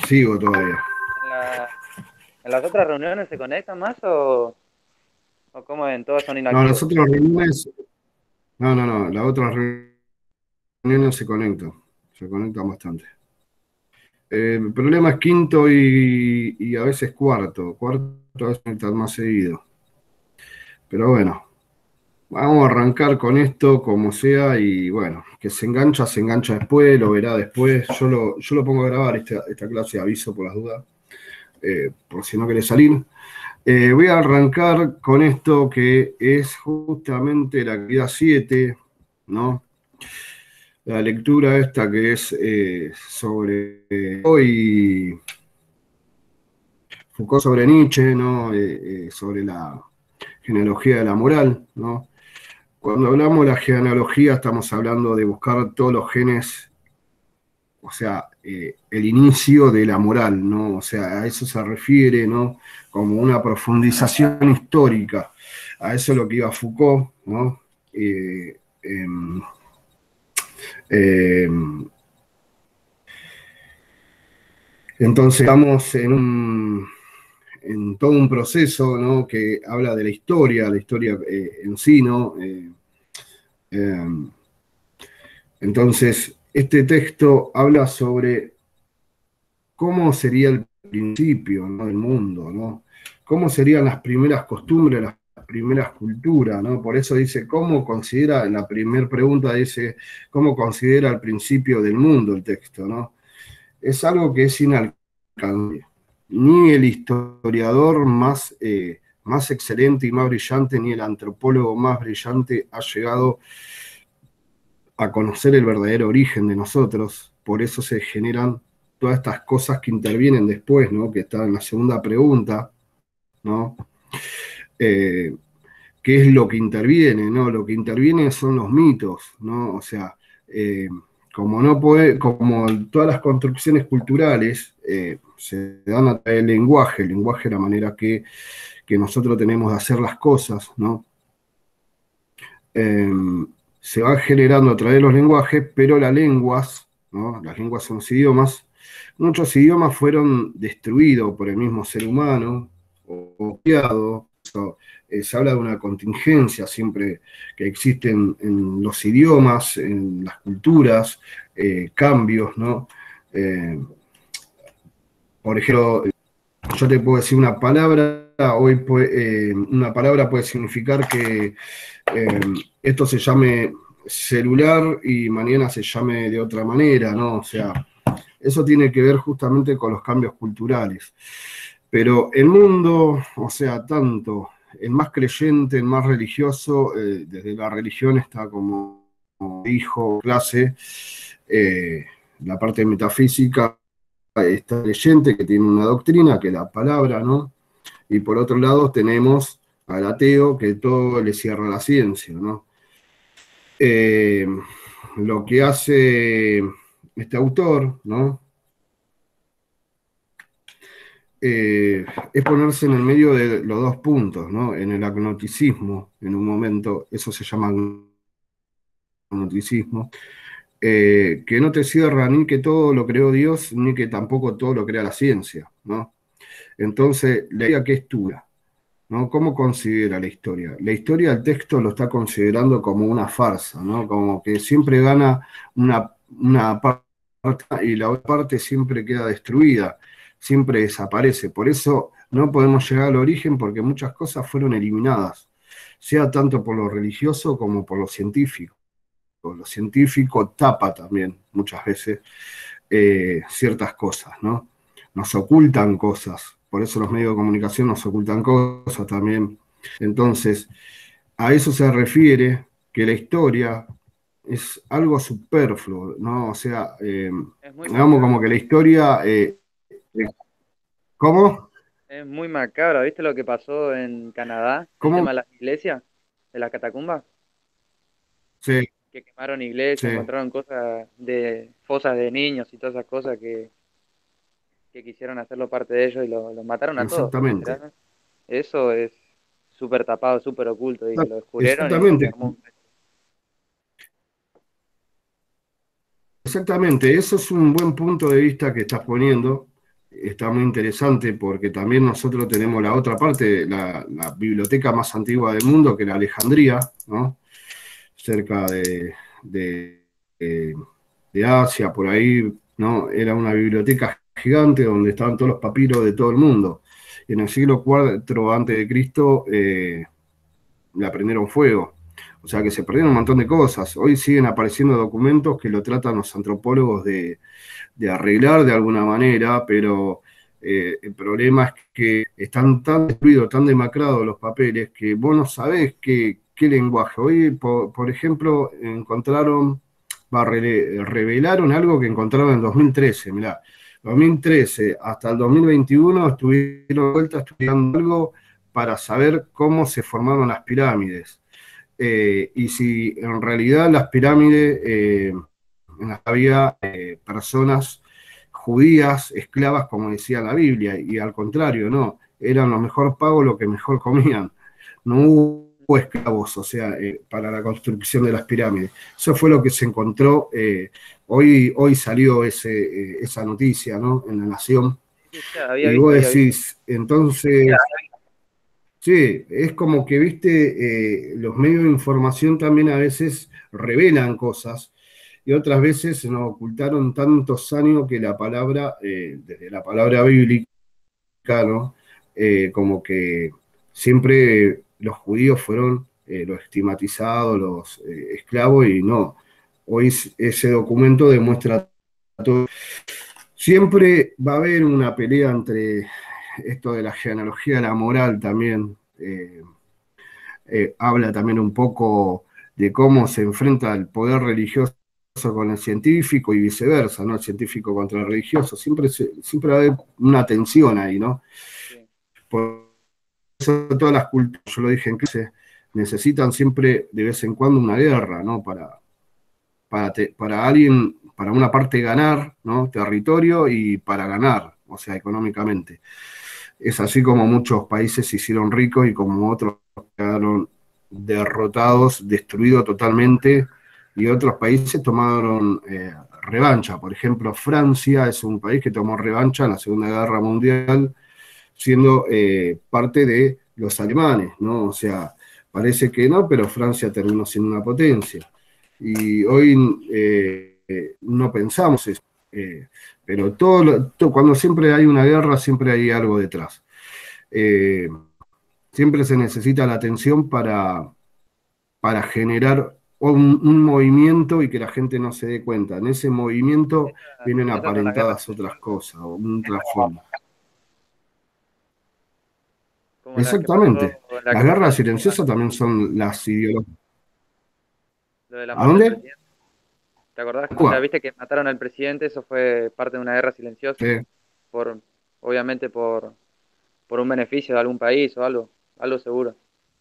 sigo todavía. ¿En en las otras reuniones se conectan más o cómo en todas son No, las inactivos? otras reuniones, no, las otras reuniones se conectan bastante. El problema es quinto y a veces cuarto. Cuarto a veces conectan más seguido. Pero bueno, vamos a arrancar con esto como sea y bueno, que se engancha después, lo verá después. Yo lo pongo a grabar esta clase, aviso por las dudas, por si no querés salir. Voy a arrancar con esto que es justamente la actividad 7, ¿no? La lectura esta que es sobre hoy Foucault sobre Nietzsche, ¿no? Sobre la genealogía de la moral, ¿no? Cuando hablamos de la genealogía estamos hablando de buscar todos los genes, o sea, el inicio de la moral, ¿no? O sea, a eso se refiere, ¿no? Como una profundización histórica. A eso es lo que iba Foucault, ¿no? Eh, eh, eh, entonces estamos en todo un proceso, ¿no? Que habla de la historia en sí, ¿no? Eh, entonces, este texto habla sobre cómo sería el principio, ¿no? Del mundo, ¿no? Cómo serían las primeras costumbres, las primeras culturas, ¿no? Por eso dice, ¿cómo considera, en la primera pregunta dice, ¿cómo considera el principio del mundo el texto, ¿no? Es algo que es inalcanzable. Ni el historiador más excelente y más brillante, ni el antropólogo más brillante ha llegado a conocer el verdadero origen de nosotros. Por eso se generan todas estas cosas que intervienen después, ¿no? Que está en la segunda pregunta, ¿no? Eh, ¿Qué es lo que interviene, ¿no? Lo que interviene son los mitos, ¿no? O sea, eh, como no puede, como todas las construcciones culturales se dan a través del lenguaje, el lenguaje es la manera que nosotros tenemos de hacer las cosas, ¿no? Eh, Se van generando a través de los lenguajes, pero las lenguas, ¿no? Las lenguas son los idiomas, muchos idiomas fueron destruidos por el mismo ser humano o copiados. Se habla de una contingencia siempre que existen en los idiomas, en las culturas, cambios, ¿no? Eh, por ejemplo, yo te puedo decir una palabra, una palabra puede significar que eh, esto se llame celular y mañana se llame de otra manera, ¿no? O sea, eso tiene que ver justamente con los cambios culturales. Pero el mundo, o sea, tanto el más creyente, el más religioso, desde la religión está como hijo, clase, eh, la parte metafísica está creyente, que tiene una doctrina, que es la palabra, ¿no? Y por otro lado tenemos al ateo, que todo le cierra la ciencia, ¿no? Eh, lo que hace este autor, ¿no? Es ponerse en el medio de los dos puntos, ¿no? En el agnosticismo, en un momento, eso se llama agnosticismo, que no te cierra ni que todo lo creó Dios, ni que tampoco todo lo crea la ciencia, ¿no? Entonces, la idea que es tuya, ¿no? ¿Cómo considera la historia? La historia del texto lo está considerando como una farsa, ¿no? Como que siempre gana una parte y la otra parte siempre queda destruida, siempre desaparece. Por eso no podemos llegar al origen porque muchas cosas fueron eliminadas, sea tanto por lo religioso como por lo científico. Lo científico tapa también muchas veces ciertas cosas, ¿no? Nos ocultan cosas, por eso los medios de comunicación nos ocultan cosas también. Entonces, a eso se refiere que la historia es algo superfluo, ¿no? O sea, Es muy digamos como macabro. que la historia, ¿cómo? Es muy macabro. ¿Viste lo que pasó en Canadá? El ¿Cómo? tema de las iglesias, de las catacumbas, Sí, que quemaron iglesias, sí, encontraron cosas de fosas de niños y todas esas cosas que quisieron hacerlo parte de ellos y los mataron a todos, exactamente. literalmente. Eso es súper tapado, súper oculto y que lo descubrieron y se Exactamente, armó un... exactamente. Eso es un buen punto de vista que estás poniendo. está muy interesante porque también nosotros tenemos la otra parte, la biblioteca más antigua del mundo, que era Alejandría, ¿no? Cerca de, de- de Asia, por ahí, ¿no? Era una biblioteca gigante donde estaban todos los papiros de todo el mundo. Y en el siglo IV antes de Cristo le prendieron fuego. O sea que se perdieron un montón de cosas. Hoy siguen apareciendo documentos que lo tratan los antropólogos de arreglar de alguna manera, pero el problema es que están tan destruidos, tan demacrados los papeles, que vos no sabés qué lenguaje. Hoy, por ejemplo, revelaron algo que encontraron en 2013, mirá. 2013 hasta el 2021 estuvieron vueltas estudiando algo para saber cómo se formaron las pirámides. Y si en realidad las pirámides en las que había personas judías, esclavas, como decía la Biblia, y al contrario, no, eran los mejor pagos los que mejor comían. No hubo esclavos, o sea, para la construcción de las pirámides. Eso fue lo que se encontró. Hoy salió esa noticia, ¿no? En La Nación. Sí, sí, había Y visto, vos había visto. decís, entonces, sí, es como que, viste, los medios de información también a veces revelan cosas y otras veces nos ocultaron tantos años que la palabra, desde la palabra bíblica, ¿no? Como que siempre los judíos fueron los estigmatizados, los esclavos, y no. Hoy ese documento demuestra todo. Siempre va a haber una pelea entre esto de la genealogía y la moral también. Habla también un poco de cómo se enfrenta el poder religioso con el científico y viceversa, ¿no? El científico contra el religioso. Siempre va a haber una tensión ahí, ¿no? Sí. Por eso todas las culturas, yo lo dije en clase, necesitan siempre de vez en cuando una guerra, ¿no? Para alguien, para una parte ganar, ¿no? Territorio y para ganar, o sea, económicamente. Es así como muchos países se hicieron ricos y como otros quedaron derrotados, destruidos totalmente, y otros países tomaron revancha. Por ejemplo, Francia es un país que tomó revancha en la Segunda Guerra Mundial, siendo parte de los alemanes, ¿no? O sea, parece que no, pero Francia terminó siendo una potencia. Y hoy no pensamos eso. Pero cuando siempre hay una guerra, siempre hay algo detrás. Eh, Siempre se necesita la atención para generar un movimiento y que la gente no se dé cuenta. En ese movimiento vienen Esas son las guerras aparentadas otras silenciosas, cosas, o un trasfondo. como la que Exactamente. la Las que pasó guerras en Venezuela, silenciosas también son las ideologías. lo de la ¿A muerte del dónde? presidente. ¿Te acordás? O sea, Cuba. viste que mataron al presidente, eso fue parte de una guerra silenciosa, Sí. por, obviamente por un beneficio de algún país o algo, algo seguro.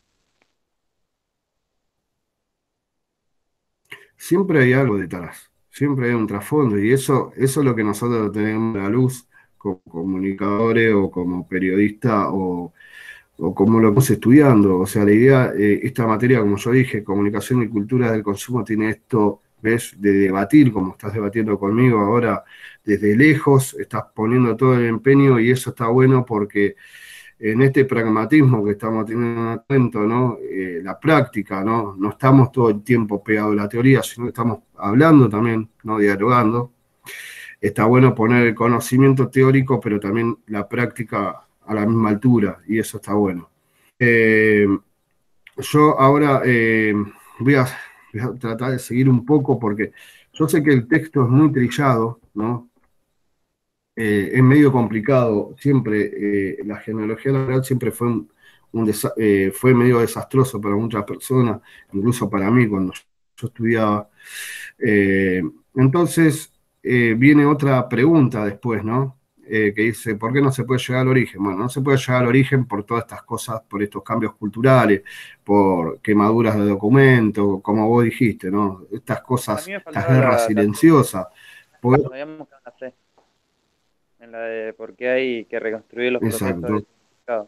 Siempre hay algo detrás, siempre hay un trasfondo, y eso es lo que nosotros tenemos a la luz como comunicadores o como periodistas o como lo estamos estudiando. O sea, la idea, esta materia, como yo dije, comunicación y cultura del consumo, tiene esto, ¿ves? De debatir, como estás debatiendo conmigo ahora desde lejos, estás poniendo todo el empeño y eso está bueno porque en este pragmatismo que estamos teniendo en cuenta, ¿no? La práctica, ¿no? No estamos todo el tiempo pegados a la teoría, sino que estamos hablando también, ¿no? Dialogando. Está bueno poner el conocimiento teórico, pero también la práctica a la misma altura, y eso está bueno. Eh, yo ahora voy a, voy a tratar de seguir un poco porque yo sé que el texto es muy trillado, ¿no? Es medio complicado, siempre, la genealogía laboral siempre fue medio desastroso para muchas personas, incluso para mí cuando yo estudiaba. Eh, entonces, viene otra pregunta después, ¿no? Que dice, ¿por qué no se puede llegar al origen? Bueno, no se puede llegar al origen por todas estas cosas, por estos cambios culturales, por quemaduras de documentos, como vos dijiste, ¿no? Estas A cosas, mí me estas faltaba guerras la fe, silenciosas. Porque- nos habíamos quedado en la fe, en la de por qué hay que reconstruir los procesos de exacto. significado.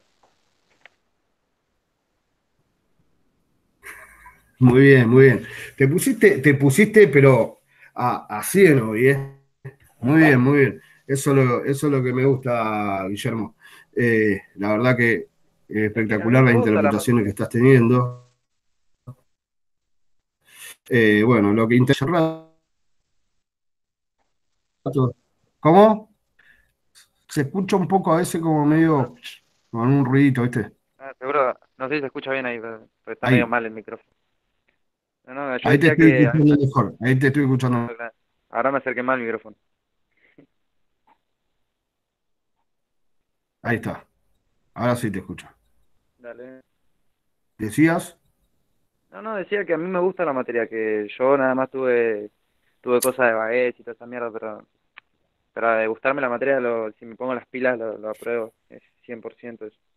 Muy bien, muy bien. Te pusiste, pero a 100 hoy, ¿eh? Muy bien, muy bien. eso es lo que me gusta, Guillermo. La verdad que Es que a mí espectacular me las gusta la interpretaciones materia. que estás teniendo. Bueno, lo que interesa rato. ¿Cómo? Se escucha un poco a veces como No, medio con un ruidito, ¿viste? seguro, no sé si se escucha bien ahí, pero está medio Ahí, mal el micrófono. No, no, yo ahí te decía estoy que escuchando mejor. Ahí te estoy escuchando. ahora me acerqué mal el micrófono. Ahí está. Ahora sí te escucho. Dale. ¿Decías? No, no, decía que a mí me gusta la materia, que yo nada más tuve cosas de baguette y toda esa mierda, pero de gustarme la materia, si me pongo las pilas, lo apruebo, es 100% eso.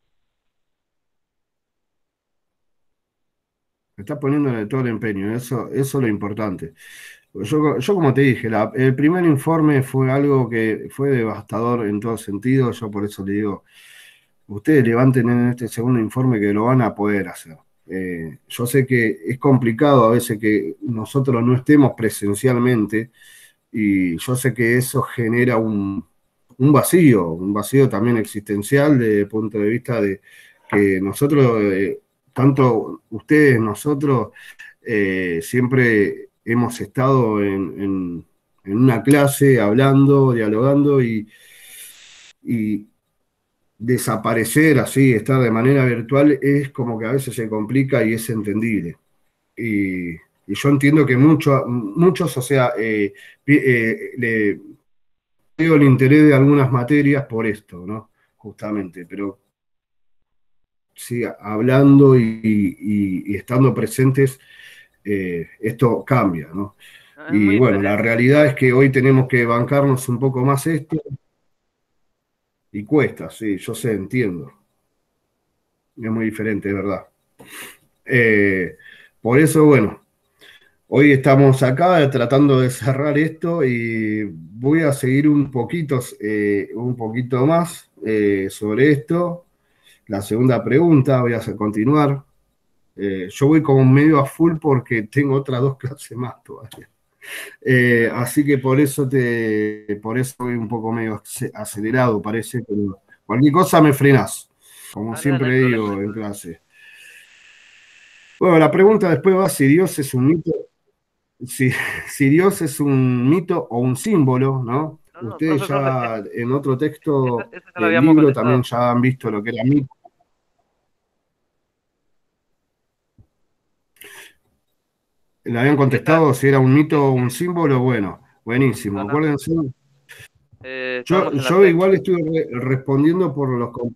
Te estás poniéndole todo el empeño. Eso es lo importante. Yo como te dije, el primer informe fue algo que fue devastador en todo sentido. Yo por eso le digo, ustedes levanten en este segundo informe que lo van a poder hacer. Yo sé que es complicado a veces que nosotros no estemos presencialmente y yo sé que eso genera un vacío también existencial desde el punto de vista de que nosotros, tanto ustedes, nosotros, siempre hemos estado en una clase hablando, dialogando y desaparecer así, estar de manera virtual, es como que a veces se complica y es entendible. Y, y yo entiendo que muchos, o sea, le veo el interés de algunas materias por esto, ¿no? Justamente, pero sí, hablando y estando presentes, esto cambia, ¿no? No, es muy Y bueno, la diferente. realidad es que hoy tenemos que bancarnos un poco más esto y cuesta, sí, yo sé, entiendo, es muy diferente, es verdad. Eh, por eso, bueno, hoy estamos acá tratando de cerrar esto y voy a seguir un poquito más sobre esto. La segunda pregunta, voy a continuar. Yo voy como medio a full porque tengo otras dos clases más todavía. Ah, Así que por eso voy un poco medio acelerado, parece, pero cualquier cosa me frenás, como dale, no hay siempre problema. digo en clase. Bueno, la pregunta después va si Dios es un mito, si, si Dios es un mito o un símbolo, ¿no? No, no, Ustedes profe, ya en otro texto esa ya la del habíamos libro también contestado. ya han visto lo que era mito. Le habían Esa, contestado si era un sí, mito o sí, un símbolo, bueno, buenísimo. no, no, Acuérdense, estábamos en la yo 3. igual estuve respondiendo por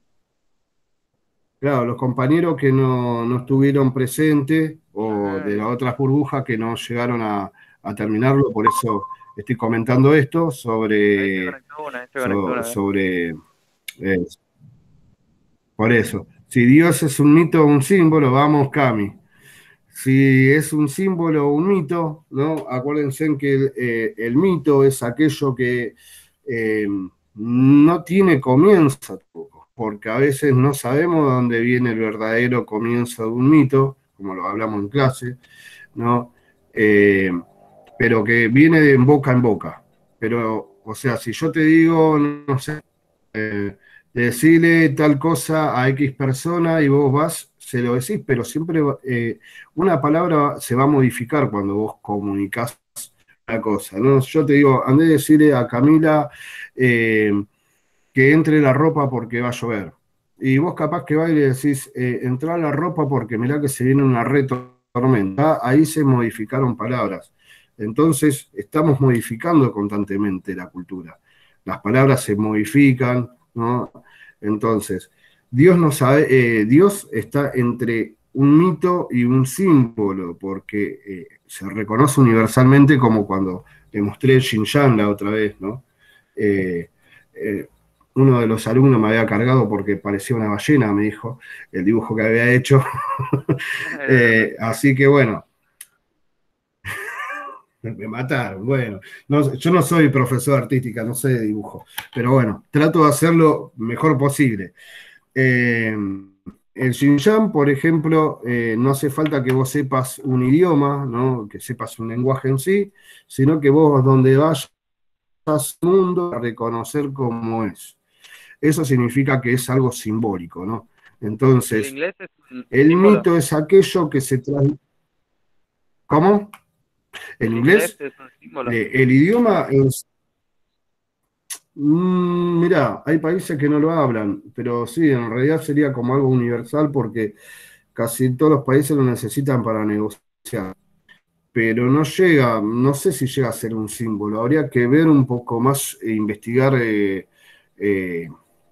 claro, los compañeros que no estuvieron presentes o Ah, de las bien. otras burbujas que no llegaron a terminarlo, por eso estoy comentando esto Ahí se conectó una, sobre eh, por eso. Si Dios es un mito o un símbolo, vamos, Cami. Si es un símbolo o un mito, ¿no? Acuérdense en que el mito es aquello que eh, no tiene comienzo tampoco, porque a veces no sabemos de dónde viene el verdadero comienzo de un mito, como lo hablamos en clase, ¿no? Eh, pero que viene de boca en boca. Pero, o sea, si yo te digo, no sé, decirle tal cosa a X persona y vos vas, se lo decís, pero siempre una palabra se va a modificar cuando vos comunicás una cosa, ¿no? Yo te digo, andé a decirle a Camila eh, que entre la ropa porque va a llover. Y vos capaz que va y le decís, entra la ropa porque mirá que se viene una tormenta. Ahí se modificaron palabras. Entonces, estamos modificando constantemente la cultura. Las palabras se modifican, ¿no? Entonces, Dios no sabe, Dios está entre un mito y un símbolo, porque se reconoce universalmente como cuando le mostré el Xinjiang la otra vez, ¿no? Eh, eh, Uno de los alumnos me había cargado porque parecía una ballena, me dijo, el dibujo que había hecho. Era verdad. Así que bueno, me mataron. Bueno, yo no soy profesor de artística, no sé de dibujo, pero bueno, trato de hacerlo mejor posible. Eh, el Xinjiang, por ejemplo, no hace falta que vos sepas un idioma, ¿no? Que sepas un lenguaje en sí, sino que vos donde vayas al mundo a reconocer cómo es. Eso significa que es algo simbólico, ¿no? ¿Y el Entonces, inglés es un el símbolo? mito es aquello que se trae. ¿Cómo? El ¿El inglés inglés, es un símbolo? el idioma es. Mirá, hay países que no lo hablan, pero sí, en realidad sería como algo universal porque casi todos los países lo necesitan para negociar. Pero no llega, no sé si llega a ser un símbolo. Habría que ver un poco más e investigar eh,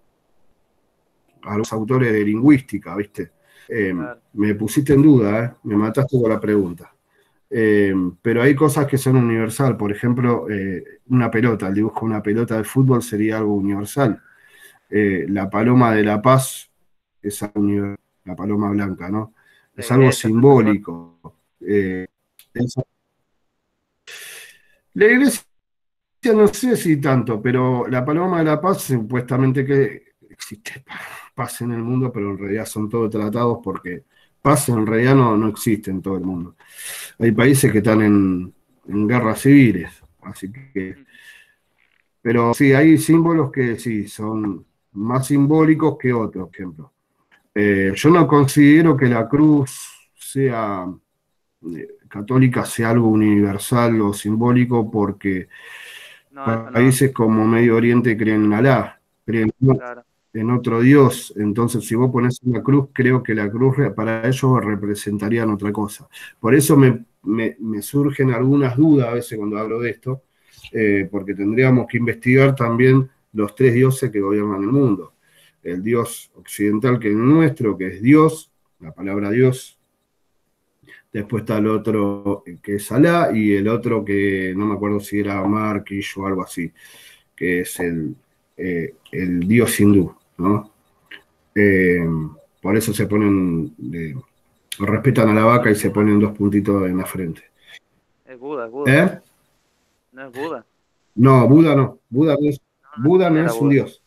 a los autores de lingüística, ¿viste? Claro. Me pusiste en duda, ¿eh? Me mataste con la pregunta. Pero hay cosas que son universal. Por ejemplo, una pelota, el dibujo de una pelota de fútbol sería algo universal. La paloma de la paz es algo universal, la paloma blanca, ¿no? La Es algo iglesia, todas esas cosas. simbólico. Eh, es- la iglesia no sé si tanto, pero la paloma de la paz supuestamente que existe paz en el mundo, pero en realidad son todos tratados porque paz en realidad no existe en todo el mundo. Hay países que están en guerras civiles, así que, Mm. pero sí, hay símbolos que sí, son más simbólicos que otros, por ejemplo. Yo no considero que la cruz sea católica sea algo universal o simbólico porque No, eso no. países como Medio Oriente creen en Alá, creen Claro. en otro Dios. Entonces, si vos pones una cruz, creo que la cruz para ellos representarían otra cosa. Por eso me surgen algunas dudas a veces cuando hablo de esto, porque tendríamos que investigar también los tres dioses que gobiernan el mundo. El Dios occidental que es nuestro, que es Dios, la palabra Dios. Después está el otro que es Alá y el otro que no me acuerdo si era Markish o algo así, que es el dios hindú, ¿no? Eh, por eso se ponen, respetan a la vaca y se ponen dos puntitos en la frente. Es Buda, es Buda. ¿Eh? No es Buda. No, Buda no. Buda ¿Quién no era es un Buda? dios.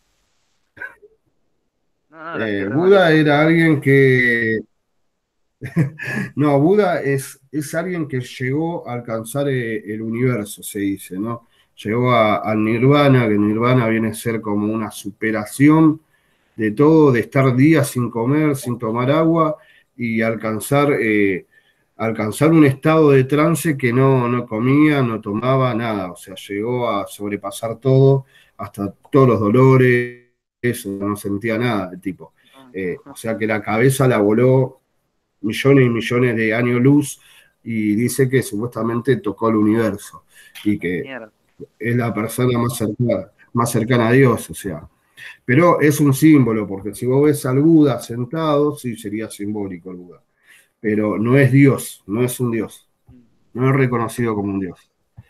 No, la estoy re Buda malísimo. era alguien que. No, Buda es alguien que llegó a alcanzar el universo, se dice, ¿no? Llegó al nirvana, que nirvana viene a ser como una superación de todo, de estar días sin comer, sin tomar agua y alcanzar un estado de trance que no comía, no tomaba nada, o sea, llegó a sobrepasar todo, hasta todos los dolores, eso, no sentía nada el tipo. No. O sea que la cabeza la voló millones y millones de años luz y dice que supuestamente tocó el universo y que Mierda. es la persona más cercana a Dios, o sea. Pero es un símbolo, porque si vos ves al Buda sentado, sí sería simbólico el Buda. Pero no es Dios, no es un Dios, Mm. no es reconocido como un Dios.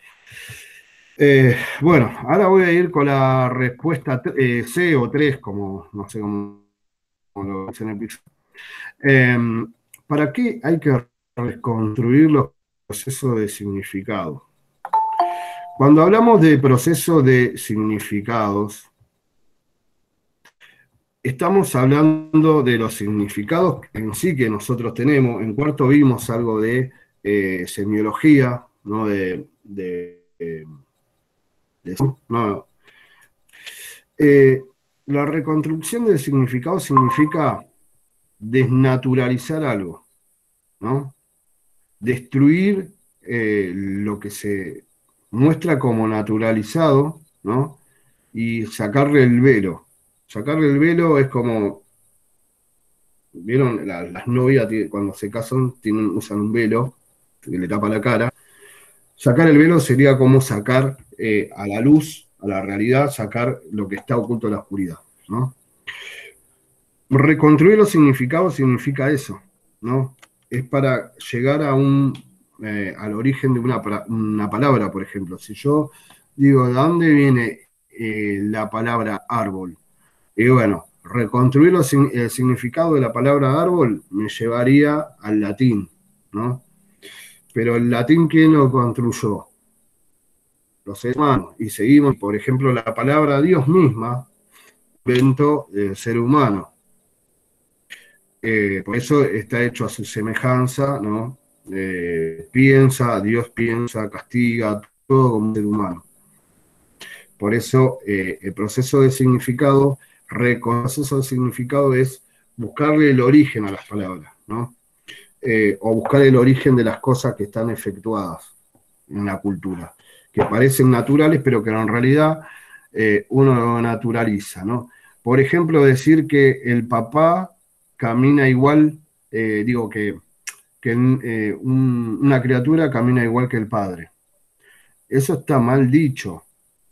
Bueno, ahora voy a ir con la respuesta C o 3 como no sé cómo lo dicen en el piso. Eh, ¿Para qué hay que reconstruir los procesos de significado? Cuando hablamos de proceso de significados, estamos hablando de los significados en sí que nosotros tenemos. En cuarto vimos algo de semiología, ¿no? No. Eh, la reconstrucción del significado significa desnaturalizar algo, ¿no? Destruir lo que se muestra como naturalizado, ¿no? Y sacarle el velo. Sacarle el velo es como, ¿vieron? Las novias cuando se casan usan un velo que le tapa la cara. Sacar el velo sería como sacar a la luz, a la realidad, sacar lo que está oculto en la oscuridad, ¿no? Reconstruir los significados significa eso, ¿no? Es para llegar al origen de una palabra, por ejemplo. Si yo digo, ¿de dónde viene la palabra árbol? Y bueno, reconstruir el significado de la palabra árbol me llevaría al latín, ¿no? Pero el latín, ¿quién lo construyó? Los seres humanos. Y seguimos, por ejemplo, la palabra Dios misma, invento del ser humano. Por eso está hecho a su semejanza, ¿no? Dios piensa, castiga, todo como un ser humano. Por eso el proceso de significado, reconocer el significado es buscarle el origen a las palabras, ¿no? O buscar el origen de las cosas que están efectuadas en la cultura, que parecen naturales, pero que en realidad uno lo naturaliza, ¿no? Por ejemplo, decir que el papá camina igual, digo que una criatura camina igual que el padre. Eso está mal dicho,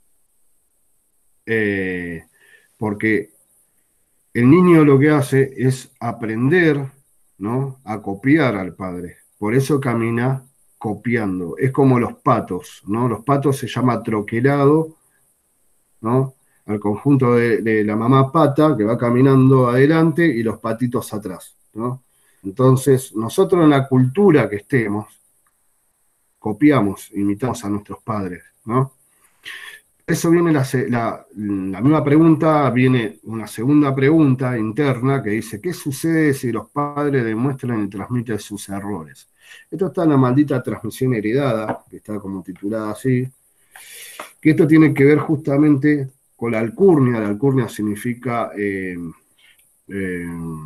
eh, porque el niño lo que hace es aprender, ¿no? A copiar al padre. Por eso camina copiando. Es como los patos, ¿no? Los patos se llama troquelado, ¿no? Al conjunto de la mamá pata que va caminando adelante y los patitos atrás, ¿no? Entonces, nosotros en la cultura que estemos, copiamos, imitamos a nuestros padres, ¿no? Eso viene la misma pregunta, viene una segunda pregunta interna que dice, ¿qué sucede si los padres demuestran y transmiten sus errores? Esto está en la maldita transmisión heredada, que está como titulada así, que esto tiene que ver justamente con la alcurnia. La alcurnia significa eh,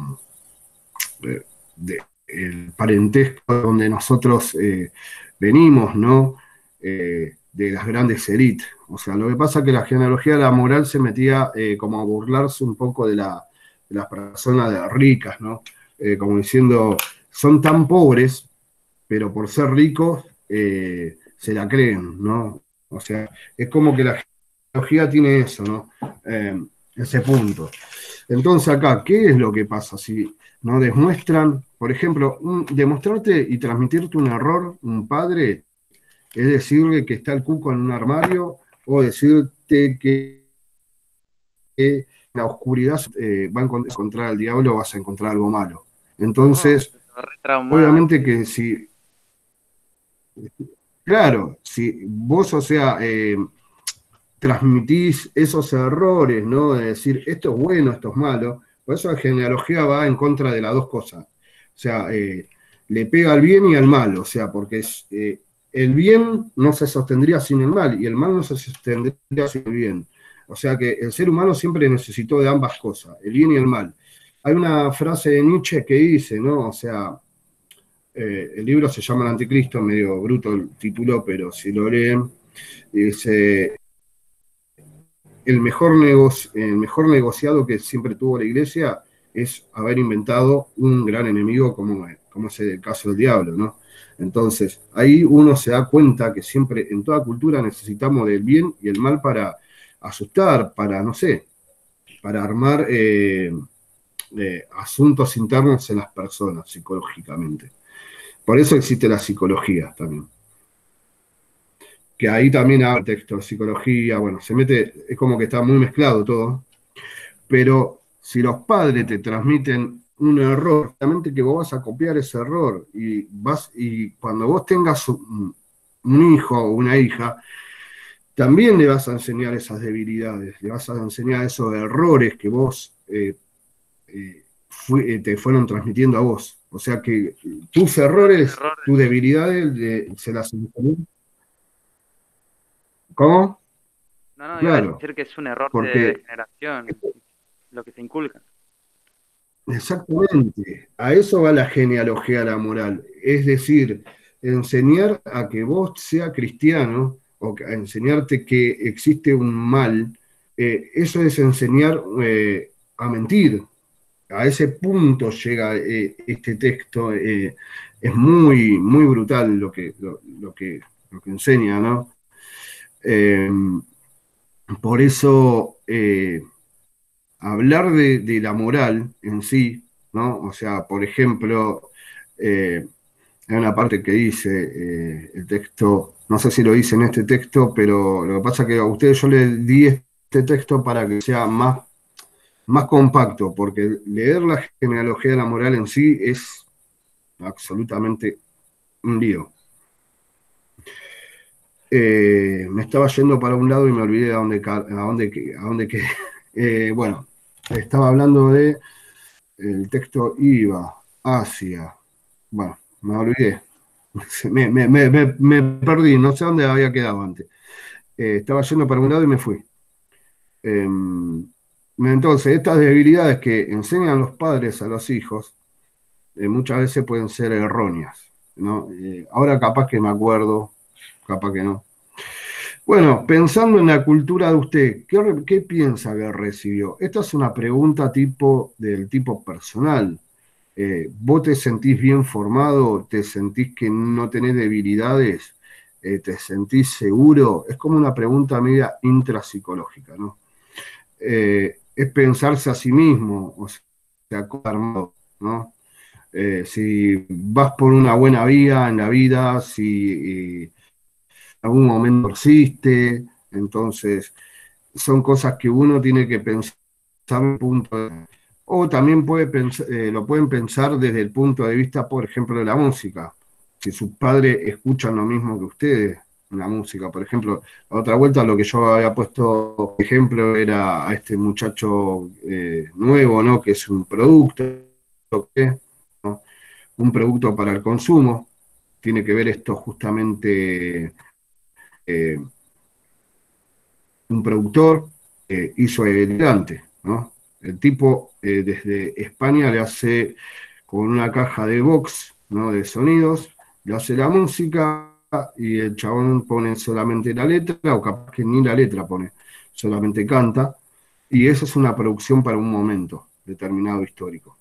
el parentesco donde nosotros venimos, ¿no? De las grandes élites. O sea, lo que pasa es que la genealogía de la moral se metía como a burlarse un poco de las personas ricas, ¿no? Como diciendo, son tan pobres, pero por ser ricos se la creen, ¿no? O sea, es como que la genealogía tiene eso, ¿no? Ese punto. Entonces acá, ¿qué es lo que pasa? Si no demuestran, por ejemplo, demostrarte y transmitirte un error, un padre, es decirle que está el cuco en un armario o decirte que en la oscuridad va a encontrar al diablo o vas a encontrar algo malo. Oh, Entonces, re traumado. obviamente que si, claro, si vos, o sea, transmitís esos errores, ¿no? De decir, esto es bueno, esto es malo. Por eso la genealogía va en contra de las dos cosas. O sea, le pega al bien y al mal. O sea, porque el bien no se sostendría sin el mal y el mal no se sostendría sin el bien. O sea que el ser humano siempre necesitó de ambas cosas, el bien y el mal. Hay una frase de Nietzsche que dice, ¿no? O sea, el libro se llama El Anticristo, medio bruto el título, pero si lo leen, dice, el mejor negociado que siempre tuvo la iglesia es haber inventado un gran enemigo como es el caso del diablo, ¿no? Entonces, ahí uno se da cuenta que siempre en toda cultura necesitamos del bien y el mal para asustar, para, no sé, para armar asuntos internos en las personas psicológicamente. Por eso existe la psicología también. Que ahí también habla texto, psicología, bueno, se mete, es como que está muy mezclado todo. Pero si los padres te transmiten un error, realmente que vos vas a copiar ese error y cuando vos tengas un hijo o una hija, también le vas a enseñar esas debilidades, le vas a enseñar esos errores que vos te fueron transmitiendo a vos. O sea que tus errores, Error. tus debilidades, se las enseñan. ¿Cómo? No, no, iba a Claro, decir que es un error de porque generación, lo que se inculca. exactamente, a eso va la genealogía de la moral, es decir, enseñar a que vos sea cristiano o a enseñarte que existe un mal, eso es enseñar a mentir. A ese punto llega este texto, es muy, muy brutal lo que enseña, ¿no? Eh, por eso hablar de la moral en sí, ¿no? O sea, por ejemplo, hay una parte que dice el texto, no sé si lo dice en este texto, pero lo que pasa es que a ustedes yo les di este texto para que sea más compacto, porque leer la genealogía de la moral en sí es absolutamente un lío. Me estaba yendo para un lado y me olvidé bueno, estaba hablando de el texto iba hacia, bueno, me olvidé, me perdí, no sé dónde había quedado antes. estaba yendo para un lado y me fui. Entonces, estas debilidades que enseñan los padres a los hijos, muchas veces pueden ser erróneas, ¿no? Ahora capaz que me acuerdo, capaz que no. Bueno, pensando en la cultura de usted, ¿qué piensa que recibió? Esta es una pregunta del tipo personal. ¿Vos te sentís bien formado? ¿Te sentís que no tenés debilidades? ¿Te sentís seguro? Es como una pregunta media intrapsicológica, ¿no? Es pensarse a sí mismo, o sea, armado, ¿no? Si vas por una buena vía en la vida, si en algún momento persiste, entonces son cosas que uno tiene que pensar en un punto o también lo pueden pensar desde el punto de vista, por ejemplo, de la música. Si sus padres escuchan lo mismo que ustedes en la música, por ejemplo, la otra vuelta lo que yo había puesto ejemplo era a este muchacho nuevo, ¿no? Que es un producto, ¿no? Un producto para el consumo. Tiene que ver esto justamente eh, un productor hizo elegante, ¿no? El tipo desde España le hace con una caja de box, ¿no? De sonidos, le hace la música y el chabón pone solamente la letra, o capaz que ni la letra pone, solamente canta, y eso es una producción para un momento determinado histórico.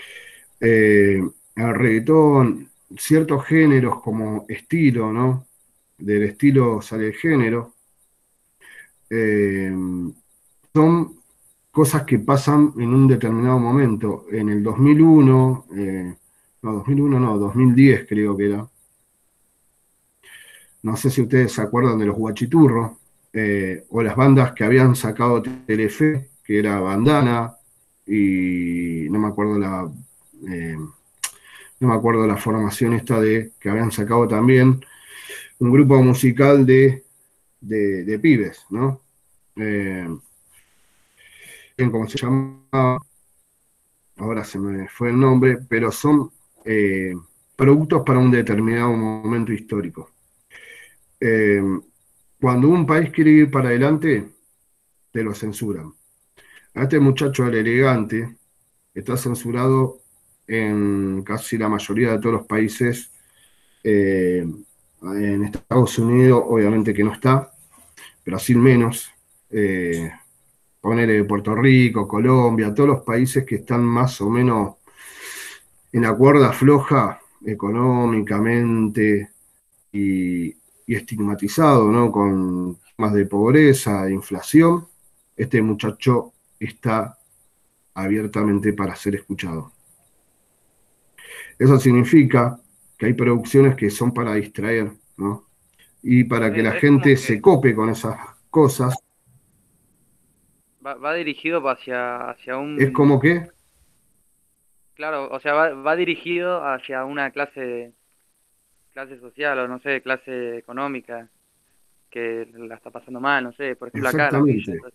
El reggaetón, ciertos géneros como estilo, ¿no? Del estilo sale el género. Eh, Son cosas que pasan en un determinado momento. En el 2001, no, 2001 no, 2010 creo que era. No sé si ustedes se acuerdan de los Guachiturros, o las bandas que habían sacado Telefe, que era Bandana, y eh, no me acuerdo la formación esta de que habían sacado también un grupo musical de pibes, ¿no? Eh, ¿Cómo se llama? Ahora se me fue el nombre, pero son eh, productos para un determinado momento histórico. Eh, Cuando un país quiere ir para adelante, te lo censuran. A este muchacho, el elegante, está censurado en casi la mayoría de todos los países. En Estados Unidos, obviamente que no está, Brasil menos. Eh, Poner Puerto Rico, Colombia, todos los países que están más o menos en la cuerda floja económicamente y, y estigmatizado, ¿no? Con temas de pobreza, e inflación, este muchacho está abiertamente para ser escuchado. Eso significa que hay producciones que son para distraer, ¿no? Y para que la Es como gente se que cope con esas cosas, va dirigido hacia es como un, que, claro, o sea, va dirigido hacia una clase social o no sé, clase económica que la está pasando mal, no sé, por ejemplo acá la villa. exactamente,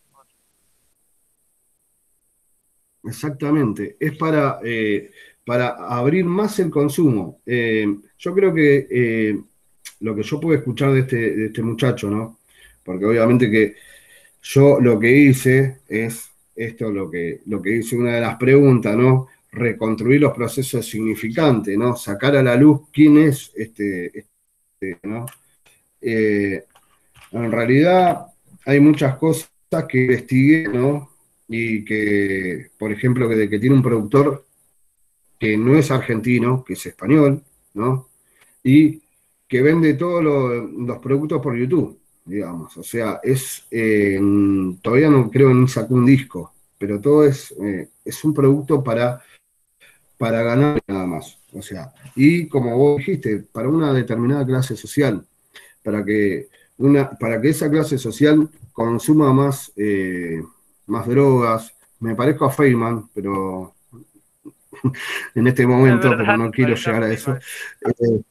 exactamente, es para abrir más el consumo. Yo creo que lo que yo puedo escuchar de este muchacho, ¿no? Porque obviamente que yo lo que hice es esto, lo que hice una de las preguntas, ¿no? Reconstruir los procesos significantes, ¿no? Sacar a la luz quién es ¿no? Eh, en realidad hay muchas cosas que investigué, ¿no? Y que, por ejemplo, que tiene un productor que no es argentino, que es español, ¿no? Y que vende todos los productos por YouTube, digamos. O sea, todavía no creo ni sacó un disco, pero todo es un producto para ganar nada más. O sea, y como vos dijiste, para una determinada clase social, para que esa clase social consuma más drogas. Me parezco a Feynman, pero en este Es momento, pero verdad, no te quiero parece a llegar a eso. Feynman. Eh,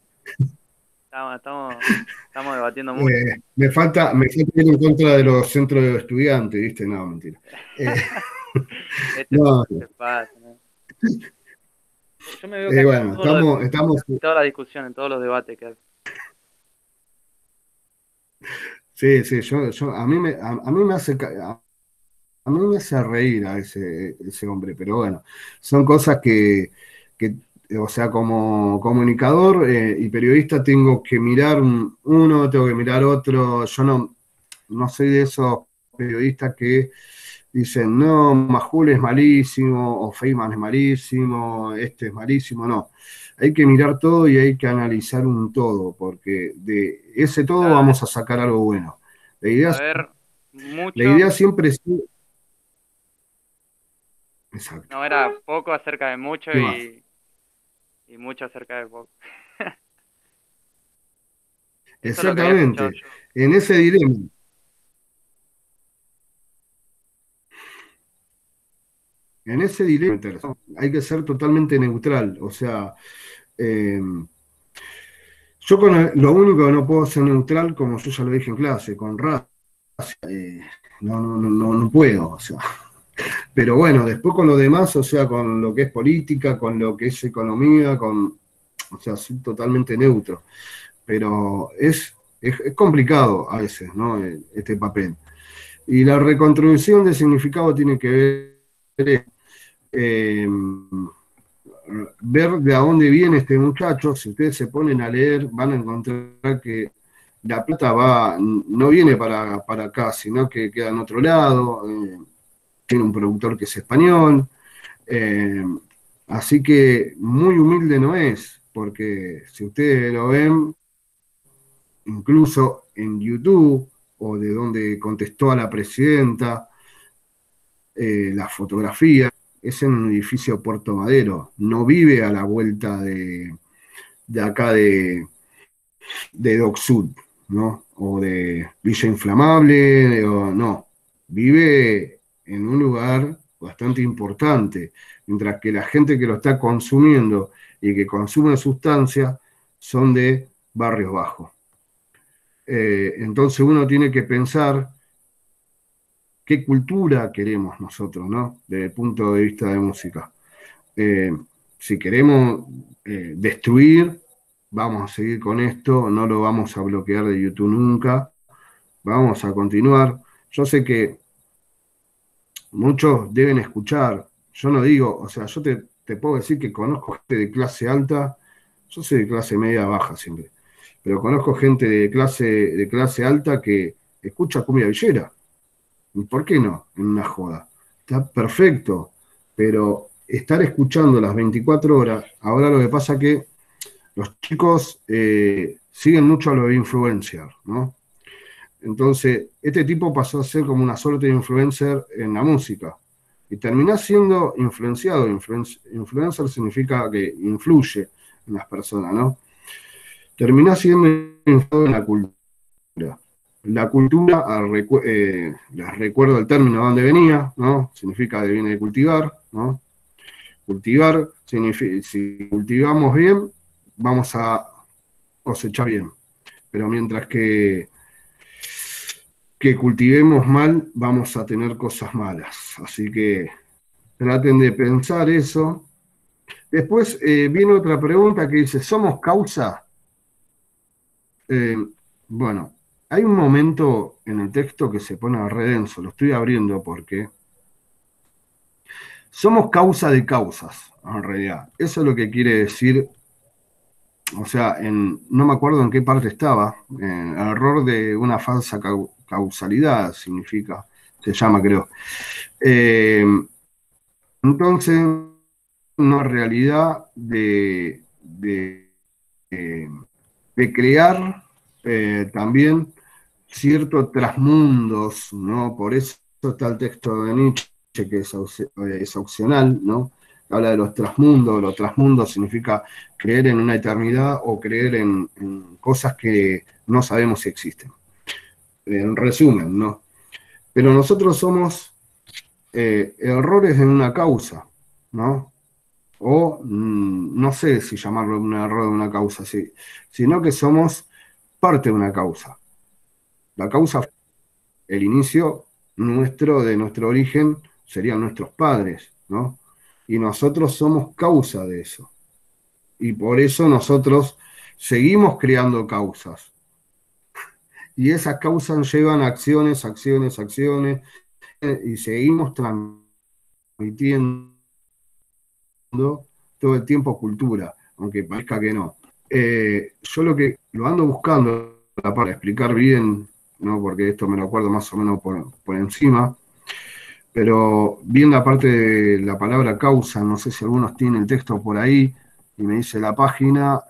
Estamos debatiendo mucho. me falta ir en contra de los centros de estudiantes, ¿viste? No, mentira. Eh, no, Este pasa, ¿no? Yo me veo casi bueno, casi toda la discusión, en todos los debates que hay. Sí, sí, a mí me hace, a mí me hace reír a ese hombre, pero bueno, son cosas que, o sea, como comunicador y periodista tengo que mirar uno, tengo que mirar otro. Yo no soy de esos periodistas que dicen, no, Majul es malísimo, o Feynman es malísimo, este es malísimo, no. Hay que mirar todo y hay que analizar un todo, porque de ese todo Claro, vamos a sacar algo bueno. La idea, saber la mucho, idea siempre es... Exacto. no era poco acerca de mucho ¿Qué más? y mucho acerca de poco. Eso es lo que había escuchado Exactamente. yo. En ese dilema, en ese dilema hay que ser totalmente neutral. O sea, eh, yo lo único que no puedo ser neutral, como yo ya lo dije en clase, con raza, no puedo. O sea, pero bueno, después con lo demás, o sea, con lo que es política, con lo que es economía, o sea, soy totalmente neutro. Pero es complicado a veces, ¿no? Este papel. Y la reconstrucción de significado tiene que ver, eh, ver de dónde viene este muchacho. Si ustedes se ponen a leer, van a encontrar que la plata no viene para acá, sino que queda en otro lado. Tiene un productor que es español. eh, Así que muy humilde no es, porque si ustedes lo ven, incluso en YouTube, o de donde contestó a la presidenta, la fotografía, es en un edificio Puerto Madero, no vive a la vuelta de acá de Dock Sud, ¿no? O de Villa Inflamable, no, vive en un lugar bastante importante, mientras que la gente que lo está consumiendo y que consume sustancias son de barrios bajos. Entonces uno tiene que pensar qué cultura queremos nosotros, ¿no? Desde el punto de vista de música. Eh, si queremos destruir, vamos a seguir con esto, no lo vamos a bloquear de YouTube nunca, vamos a continuar. Yo sé que muchos deben escuchar, yo no digo, o sea, te puedo decir que conozco gente de clase alta, yo soy de clase media baja siempre, pero conozco gente de clase alta que escucha cumbia villera. ¿Por qué no? En una joda. Está perfecto, pero estar escuchando las 24 horas, ahora lo que pasa es que los chicos siguen mucho a los influencers, ¿no? Entonces, este tipo pasó a ser como una suerte de influencer en la música. Y terminó siendo influenciado. Influencer significa que influye en las personas, ¿no? Terminó siendo influenciado en la cultura. La cultura, les recuerdo el término de dónde venía, ¿no? Significa que viene de cultivar, ¿no? Cultivar significa, si cultivamos bien, vamos a cosechar bien. Pero mientras que cultivemos mal, vamos a tener cosas malas. Así que traten de pensar eso. Después viene otra pregunta que dice, ¿somos causa? Eh, bueno, hay un momento en el texto que se pone re denso, lo estoy abriendo porque somos causa de causas, en realidad. Eso es lo que quiere decir, o sea, no me acuerdo en qué parte estaba, el error de una falsa causalidad significa, se llama creo. Eh, entonces, una realidad eh, de crear también ciertos trasmundos, ¿no? Por eso está el texto de Nietzsche, que es opcional, ¿no? Habla de los trasmundos significa creer en una eternidad o creer en cosas que no sabemos si existen. En resumen, ¿no? Pero nosotros somos errores en una causa, ¿no? O no sé si llamarlo un error de una causa, sí, sino que somos parte de una causa. La causa, el inicio nuestro, de nuestro origen, serían nuestros padres, ¿no? Y nosotros somos causa de eso. Y por eso nosotros seguimos creando causas. Y esas causas llevan a acciones, acciones, acciones, y seguimos transmitiendo todo el tiempo cultura, aunque parezca que no. Yo lo ando buscando para explicar bien, ¿no? Porque esto me lo acuerdo más o menos por encima, pero bien la parte de la palabra causa, no sé si algunos tienen el texto por ahí, y me dice la página.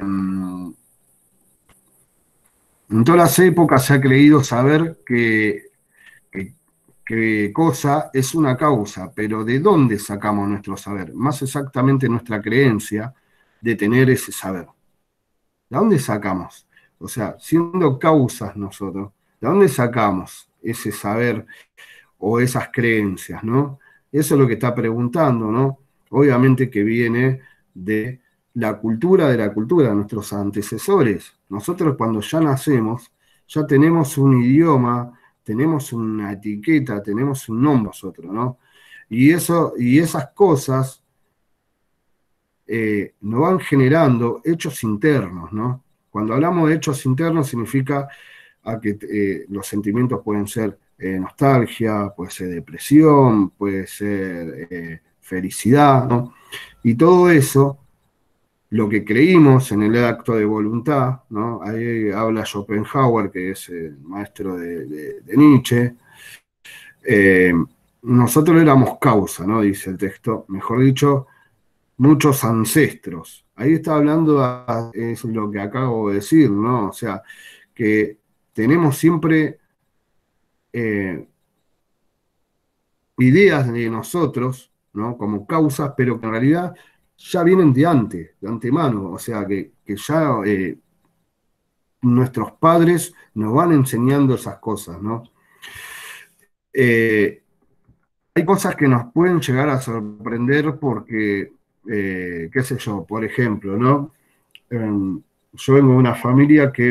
En todas las épocas se ha creído saber que, que cosa es una causa, pero ¿de dónde sacamos nuestro saber? Más exactamente nuestra creencia de tener ese saber. ¿De dónde sacamos? O sea, siendo causas nosotros, ¿de dónde sacamos ese saber o esas creencias, ¿no? Eso es lo que está preguntando, ¿no? Obviamente que viene de la cultura, de nuestros antecesores. Nosotros cuando ya nacemos, ya tenemos un idioma, tenemos una etiqueta, tenemos un nombre nosotros, ¿no? Y esas cosas nos van generando hechos internos, ¿no? Cuando hablamos de hechos internos significa a que los sentimientos pueden ser nostalgia, puede ser depresión, puede ser felicidad, ¿no? Y todo eso, lo que creímos en el acto de voluntad, ¿no? Ahí habla Schopenhauer, que es el maestro de Nietzsche. Eh, Nosotros éramos causa, ¿no? Dice el texto, mejor dicho, muchos ancestros. Ahí está hablando, es lo que acabo de decir, ¿no? O sea, que tenemos siempre eh, ideas de nosotros, ¿no? Como causas, pero que en realidad ya vienen de antes, de antemano, o sea, que ya nuestros padres nos van enseñando esas cosas, ¿no? Eh, Hay cosas que nos pueden llegar a sorprender porque, qué sé yo, por ejemplo, ¿no? Yo vengo de una familia que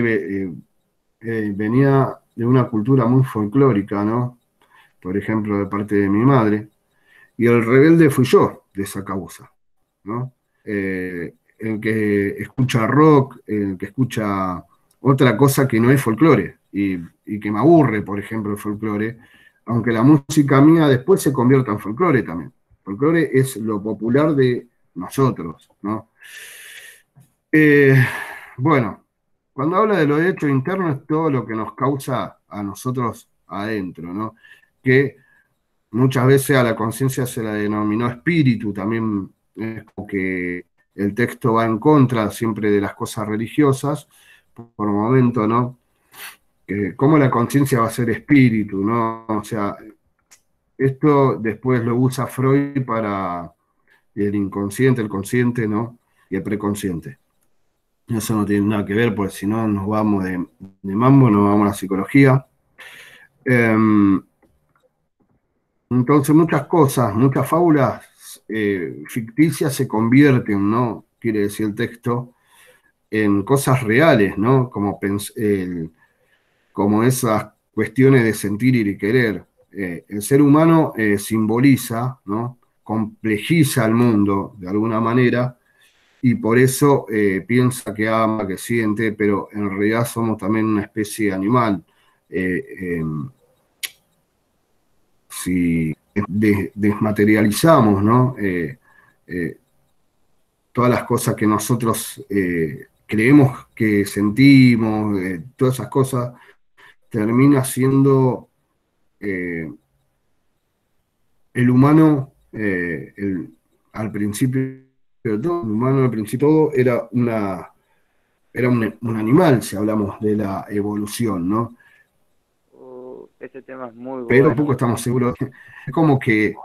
venía de una cultura muy folclórica, ¿no? Por ejemplo, de parte de mi madre, y el rebelde fui yo de esa causa, ¿no? El que escucha rock, el que escucha otra cosa que no es folclore, y que me aburre, por ejemplo, el folclore, aunque la música mía después se convierta en folclore también. Folclore es lo popular de nosotros, ¿no? Eh, bueno, cuando habla de lo de hecho interno es todo lo que nos causa a nosotros adentro, ¿no? Que muchas veces a la conciencia se la denominó espíritu, también es como que el texto va en contra siempre de las cosas religiosas, por un momento, ¿no? Que cómo la conciencia va a ser espíritu, ¿no? O sea, esto después lo usa Freud para el inconsciente, el consciente, ¿no? Y el preconsciente. Eso no tiene nada que ver, porque si no nos vamos de mambo, nos vamos a la psicología. Entonces muchas cosas, muchas fábulas ficticias se convierten, ¿no? Quiere decir el texto, en cosas reales, ¿no? Como esas cuestiones de sentir y de querer. El ser humano simboliza, ¿no? Complejiza el mundo de alguna manera y por eso piensa que ama, que siente, pero en realidad somos también una especie animal. Eh, eh, si desmaterializamos, ¿no? Eh, Todas las cosas que nosotros creemos que sentimos, todas esas cosas, termina siendo eh, el humano, al principio de todo, el humano al principio de todo era un animal, si hablamos de la evolución, ¿no? Ese tema es muy Pero bueno. poco estamos seguros. Es como que,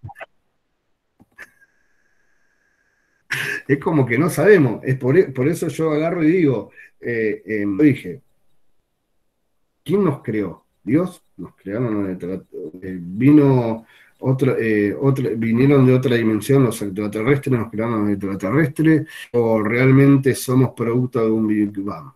es como que no sabemos. Por eso yo agarro y digo, dije, ¿quién nos creó? ¿Dios? Nos crearon, vino vinieron de otra dimensión los extraterrestres, nos crearon los extraterrestres, o realmente somos producto de un Big Bang.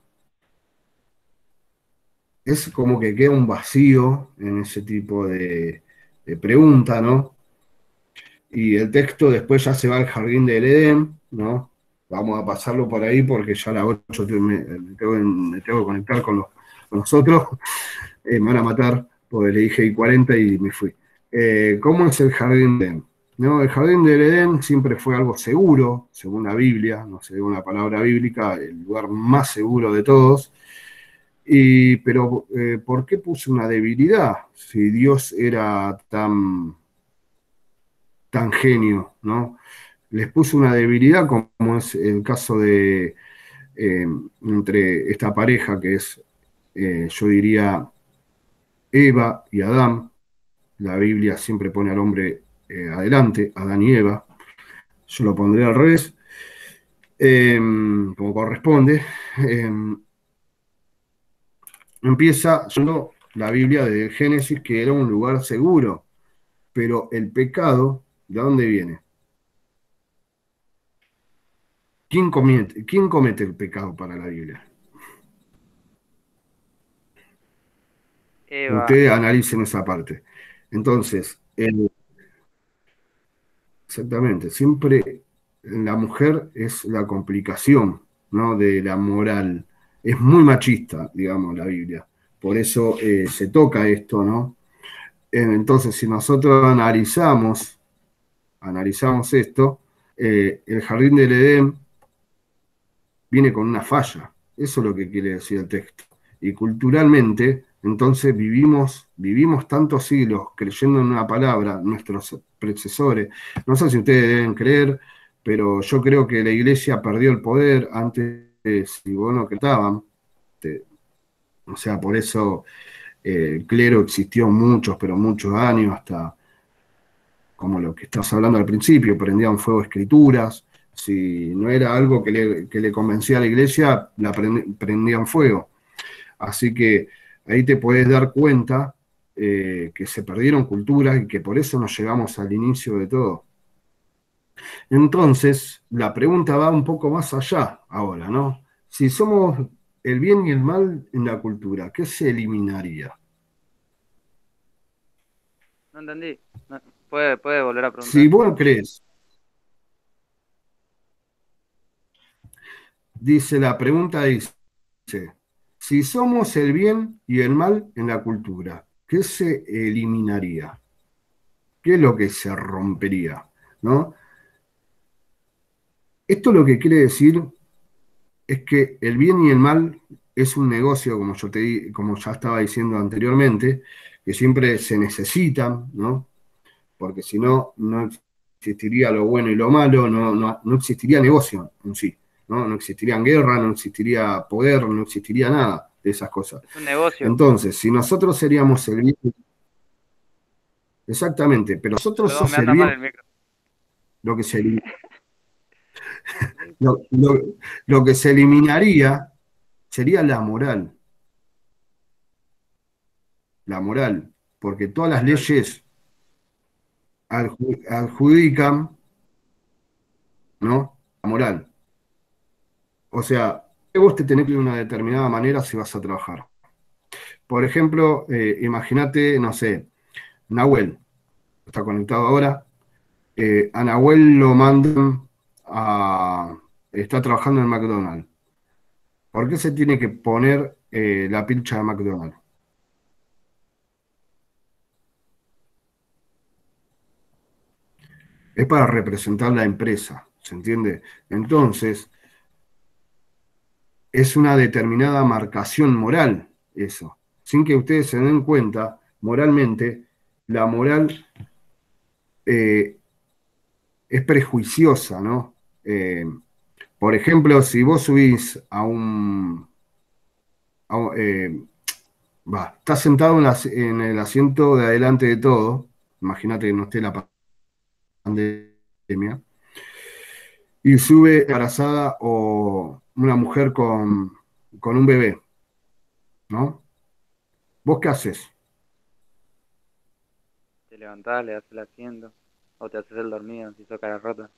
Es como que queda un vacío en ese tipo de pregunta, ¿no? Y el texto después ya se va al jardín del Edén, ¿no? Vamos a pasarlo por ahí porque ya a las 8 me tengo que conectar con nosotros, me van a matar, porque le dije I-40 y me fui. ¿Cómo es el jardín de Edén? ¿No? El jardín del Edén siempre fue algo seguro, según la Biblia, no sé, una palabra bíblica, el lugar más seguro de todos. Pero, ¿por qué puse una debilidad si Dios era tan genio, ¿no? Les puse una debilidad como es el caso de eh, entre esta pareja que es, yo diría, Eva y Adán. La Biblia siempre pone al hombre adelante, Adán y Eva. Yo lo pondré al revés, como corresponde. Eh, Empieza yendo la Biblia de Génesis, que era un lugar seguro, pero el pecado, ¿de dónde viene? ¿Quién comete el pecado para la Biblia? Eva, Ustedes analicen esa parte. Entonces, exactamente, siempre la mujer es la complicación, ¿no? De la moral. Es muy machista, digamos, la Biblia. Por eso se toca esto, ¿no? Entonces, si nosotros analizamos esto, el jardín del Edén viene con una falla. Eso es lo que quiere decir el texto. Y culturalmente, entonces vivimos tantos siglos creyendo en una palabra, nuestros predecesores. No sé si ustedes deben creer, pero yo creo que la iglesia perdió el poder antes, si vos no creían. O sea, por eso el clero existió muchos, pero muchos años, hasta como lo que estás hablando al principio, prendían fuego escrituras. Si no era algo que le convencía a la iglesia, la prendían fuego. Así que ahí te puedes dar cuenta que se perdieron culturas y que por eso nos llegamos al inicio de todo. Entonces, la pregunta va un poco más allá ahora, ¿no? Si somos el bien y el mal en la cultura, ¿qué se eliminaría? no entendí. ¿Puede volver a Si preguntar? vos crees, dice la pregunta, dice, si somos el bien y el mal en la cultura, ¿qué se eliminaría? ¿Qué es lo que se rompería? ¿No? Esto lo que quiere decir es que el bien y el mal es un negocio, como ya estaba diciendo anteriormente, que siempre se necesitan, ¿no? Porque si no, no existiría lo bueno y lo malo, no existiría negocio en sí, ¿no? No existirían guerra, no existiría poder, no existiría nada de esas cosas. Es un negocio. Entonces, si nosotros seríamos el bien, exactamente, pero nosotros Perdón, me sos el anda mal bien, el micro. lo que se, lo, lo- lo que se eliminaría sería la moral, porque todas las Moral. leyes adjudican, ¿no? La moral. O sea, vos te tenés que ir de una determinada manera si vas a trabajar. Por ejemplo, imagínate, no sé, Nahuel, está conectado ahora. A Nahuel lo mandan está trabajando en McDonald's. ¿Por qué se tiene que poner la pincha de McDonald's? Es para representar la empresa, ¿se entiende? Entonces, es una determinada marcación moral, eso. Sin que ustedes se den cuenta, moralmente, la moral eh, es prejuiciosa, ¿no? Por ejemplo, si vos subís estás sentado en el asiento de adelante de todo, imagínate que no esté la pandemia, y sube embarazada o una mujer con un bebé, ¿no? ¿Vos qué haces? Te levantás, le das el asiento. O te haces el dormido si sos cara rota.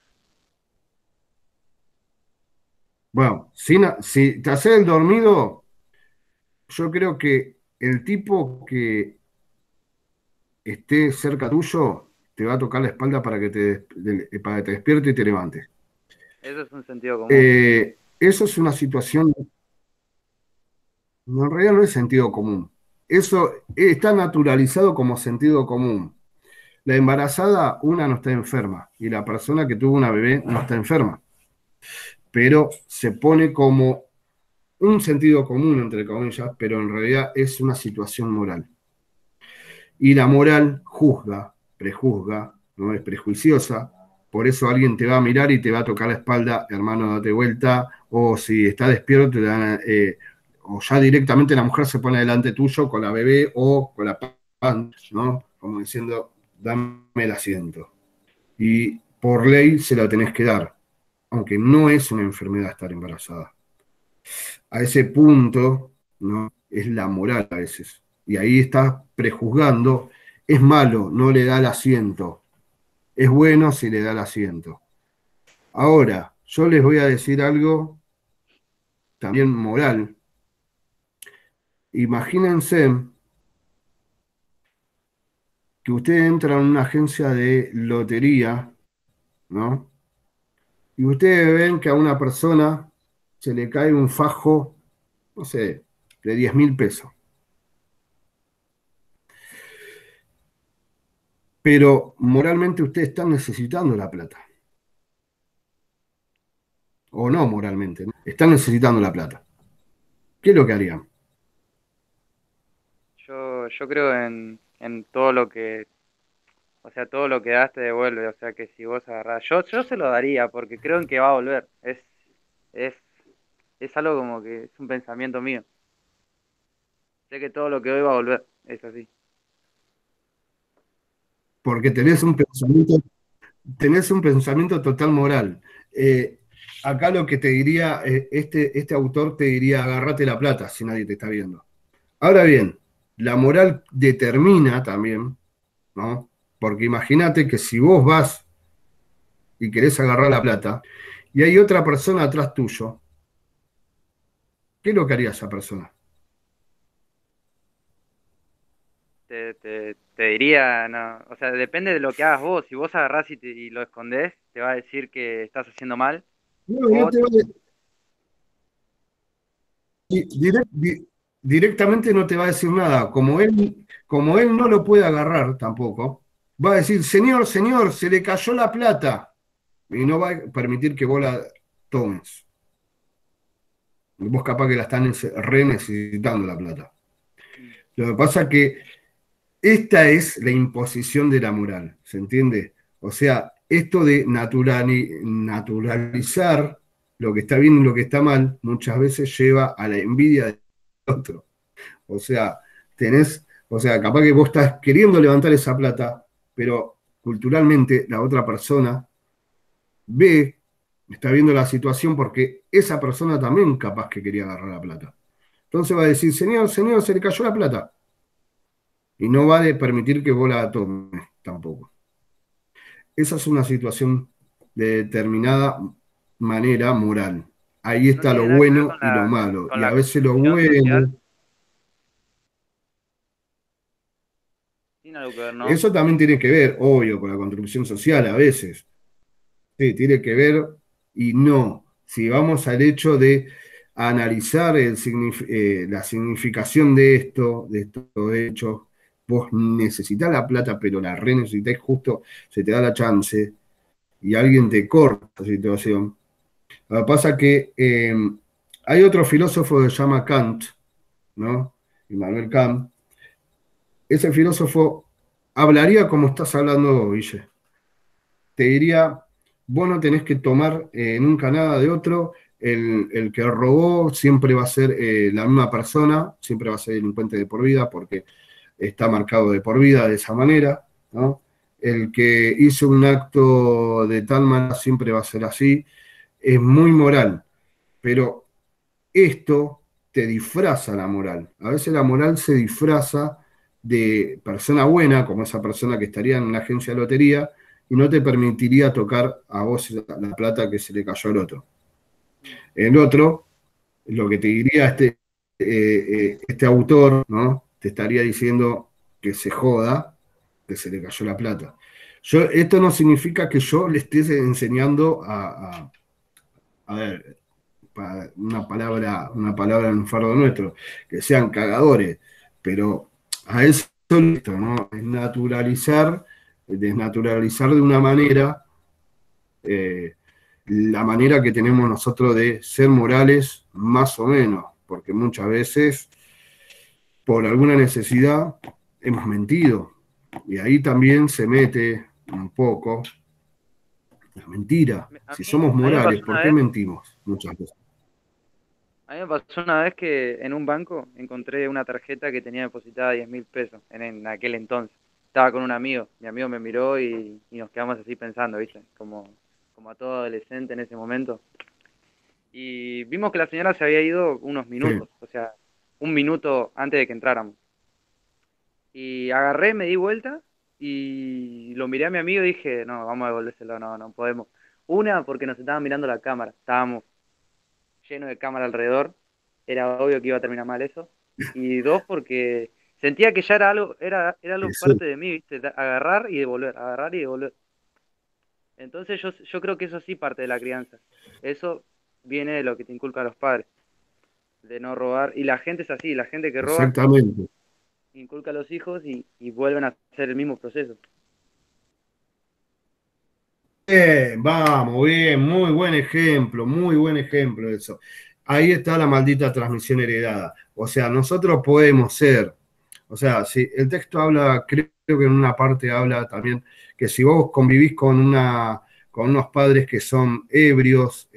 Bueno, si te haces el dormido, yo creo que el tipo que esté cerca tuyo te va a tocar la espalda para que te despierte y te levantes. Eso es un sentido común. Eso es una situación, En realidad no es sentido común. Eso está naturalizado como sentido común. La embarazada, una no está enferma y la persona que tuvo una bebé no está enferma, pero se pone como un sentido común, entre comillas, pero en realidad es una situación moral. Y la moral juzga, prejuzga, no es prejuiciosa, por eso alguien te va a mirar y te va a tocar la espalda, hermano, date vuelta, o si está despierto, te dan, o ya directamente la mujer se pone delante tuyo con la bebé o con la pan, ¿no? Como diciendo, dame el asiento. Y por ley se la tenés que dar, aunque no es una enfermedad estar embarazada. A ese punto, ¿no? Es la moral a veces. Y ahí estás prejuzgando, es malo, no le da el asiento. Es bueno si le da el asiento. Ahora, yo les voy a decir algo también moral. Imagínense que usted entra en una agencia de lotería, ¿no? Y ustedes ven que a una persona se le cae un fajo, no sé, de 10.000 pesos. Pero moralmente ustedes están necesitando la plata. O no moralmente, ¿no? Están necesitando la plata. ¿Qué es lo que harían? Yo creo en todo lo que, o sea, todo lo que das te devuelve, o sea, que si vos agarrás, yo se lo daría porque creo en que va a volver, es, es algo como que es un pensamiento mío, sé que todo lo que doy va a volver, es así. Porque tenés un pensamiento total moral. Eh, Acá lo que te diría, este autor te diría, agárrate la plata si nadie te está viendo. Ahora bien, la moral determina también, ¿no? Porque imagínate que si vos vas y querés agarrar la plata y hay otra persona atrás tuyo, ¿qué es lo que haría esa persona? Te diría, no, o sea, depende de lo que hagas vos, si vos agarrás y lo escondés, te va a decir que estás haciendo mal, No, no o te va directamente no te va a decir nada. Como él no lo puede agarrar tampoco, va a decir, señor, señor, se le cayó la plata. Y no va a permitir que vos la tomes. Vos capaz que la están re necesitando la plata. Lo que pasa es que esta es la imposición de la moral, ¿se entiende? O sea, esto de naturalizar lo que está bien y lo que está mal, muchas veces lleva a la envidia del otro. O sea, o sea, capaz que vos estás queriendo levantar esa plata, pero culturalmente la otra persona ve, está viendo la situación porque esa persona también capaz que quería agarrar la plata. Entonces va a decir, señor, señor, se le cayó la plata. Y no va a permitir que vos la tomes tampoco. Esa es una situación de determinada manera moral. Ahí no está tiene lo nada que ver bueno y lo malo. con Y a la veces lo construcción social, bueno, tiene algo que ver, ¿no? eso también tiene que ver, obvio, con la construcción social a veces. Sí, tiene que ver y no. Si vamos al hecho de analizar la significación de estos hechos, vos necesitas la plata, pero la re necesitáis justo, se te da la chance y alguien te corta esa situación. Lo que pasa que hay otro filósofo que se llama Kant, ¿no? Immanuel Kant. Ese filósofo hablaría como estás hablando vos, Guille. Te diría, vos no tenés que tomar nunca nada de otro, el que robó siempre va a ser la misma persona, siempre va a ser delincuente de por vida porque está marcado de por vida de esa manera, ¿no? El que hizo un acto de tal manera siempre va a ser así, es muy moral, pero esto te disfraza la moral. A veces la moral se disfraza de persona buena, como esa persona que estaría en una agencia de lotería, y no te permitiría tocar a vos la plata que se le cayó al otro. El otro, lo que te diría este autor, ¿no? Te estaría diciendo que se joda, que se le cayó la plata. Esto no significa que yo le esté enseñando a ver, una palabra en un fardo nuestro, que sean cagadores, pero a eso, ¿no? Es naturalizar, desnaturalizar de una manera la manera que tenemos nosotros de ser morales, más o menos, porque muchas veces, por alguna necesidad, hemos mentido. Y ahí también se mete un poco la mentira. A Si mí, somos a mí me morales, pasó ¿por una qué vez, mentimos muchas veces? a mí me pasó una vez que en un banco encontré una tarjeta que tenía depositada 10.000 pesos en aquel entonces. Estaba con un amigo, mi amigo me miró y nos quedamos así pensando, ¿viste? Como a todo adolescente en ese momento. Y vimos que la señora se había ido unos Sí, minutos, o sea, un minuto antes de que entráramos. Y agarré, me di vuelta y lo miré a mi amigo y dije, no, vamos a devolvérselo, no, no podemos. Una, porque nos estaban mirando la cámara, estábamos llenos de cámara alrededor, era obvio que iba a terminar mal eso. Y dos, porque sentía que ya era algo, era algo eso, parte de mí, ¿viste? Agarrar y devolver, agarrar y devolver. Entonces yo creo que eso sí parte de la crianza. Eso viene de lo que te inculcan los padres, de no robar. Y la gente es así, la gente que roba exactamente. inculca a los hijos y vuelven a hacer el mismo proceso. Vamos, bien, muy buen ejemplo de eso. Ahí está la maldita transmisión heredada. O sea, nosotros podemos ser, o sea, si el texto habla, creo que en una parte habla también que si vos convivís con unos padres que son ebrios,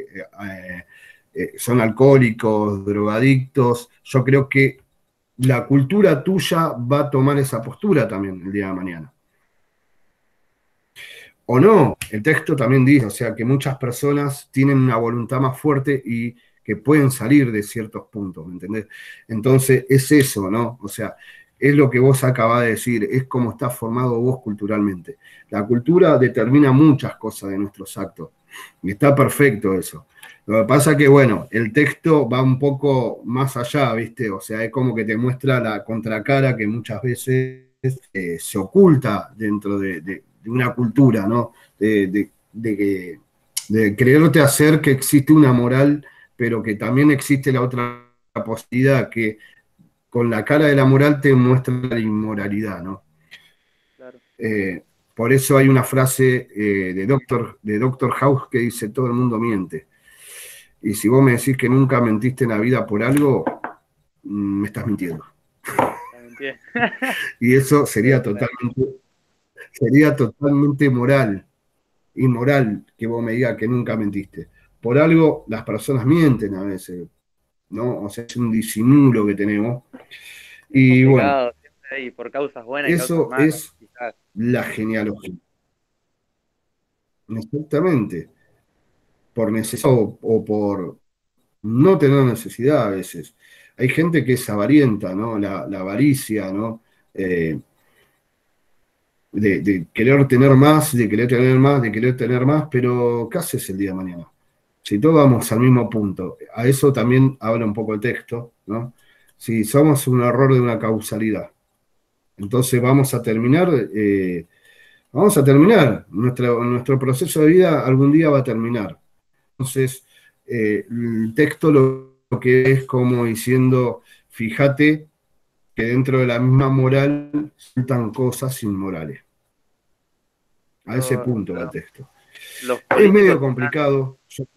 son alcohólicos, drogadictos, yo creo que la cultura tuya va a tomar esa postura también el día de mañana. O no, el texto también dice, o sea, que muchas personas tienen una voluntad más fuerte y que pueden salir de ciertos puntos, ¿me entendés? Entonces, es eso, ¿no? O sea, es lo que vos acabás de decir, es como estás formado vos culturalmente. La cultura determina muchas cosas de nuestros actos, y está perfecto eso. Lo que pasa que, bueno, el texto va un poco más allá, ¿viste? O sea, es como que te muestra la contracara que muchas veces se oculta dentro de una cultura, ¿no? De creerte hacer que existe una moral, pero que también existe la otra posibilidad, que con la cara de la moral te muestra la inmoralidad, ¿no? Claro. Eh, por eso hay una frase de Doctor House que dice, todo el mundo miente. Y si vos me decís que nunca mentiste en la vida por algo, me estás mintiendo. La mentira. Y eso Es verdad. sería totalmente inmoral que vos me digas que nunca mentiste. Por algo las personas mienten a veces, ¿no? O sea, es un disimulo que tenemos. Es Y bueno, complicado, siempre hay por causas buenas y causas eso malas, es quizás. la genealogía. Exactamente. Por necesidad o por no tener necesidad a veces. Hay gente que es avarienta, ¿no? La avaricia, ¿no? Eh, de querer tener más, de querer tener más, de querer tener más, pero ¿qué haces el día de mañana? Si todos vamos al mismo punto, a eso también habla un poco el texto, ¿no? Si somos un error de una causalidad, entonces vamos a terminar, nuestro proceso de vida algún día va a terminar. Entonces, el texto lo que es como diciendo, fíjate que dentro de la misma moral están cosas inmorales. A ese Lo- punto va el lo- texto. los Es medio políticos complicado.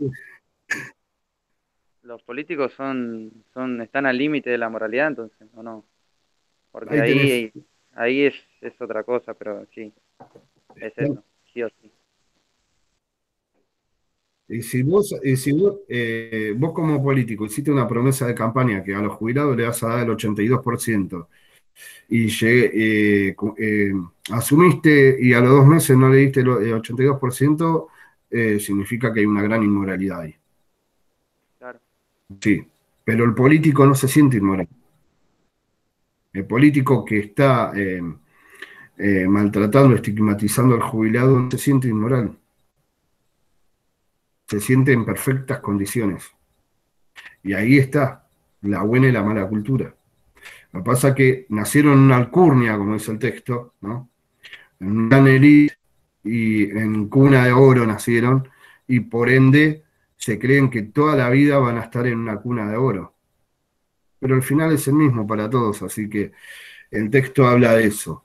los políticos están al límite de la moralidad, entonces, ¿o no? Porque Ahí tenés. ahí es otra cosa, pero sí, es eso, sí o sí. Y vos como político hiciste una promesa de campaña que a los jubilados le vas a dar el 82% y asumiste y a los 2 meses no le diste el 82%, significa que hay una gran inmoralidad ahí. Claro. Sí, pero el político no se siente inmoral. El político que está maltratando, estigmatizando al jubilado, no se siente inmoral, se siente en perfectas condiciones. Y ahí está la buena y la mala cultura. Lo que pasa es que nacieron en una alcurnia, como dice el texto, ¿no? En una gran élite y en cuna de oro nacieron, y por ende se creen que toda la vida van a estar en una cuna de oro, pero el final es el mismo para todos, así que el texto habla de eso,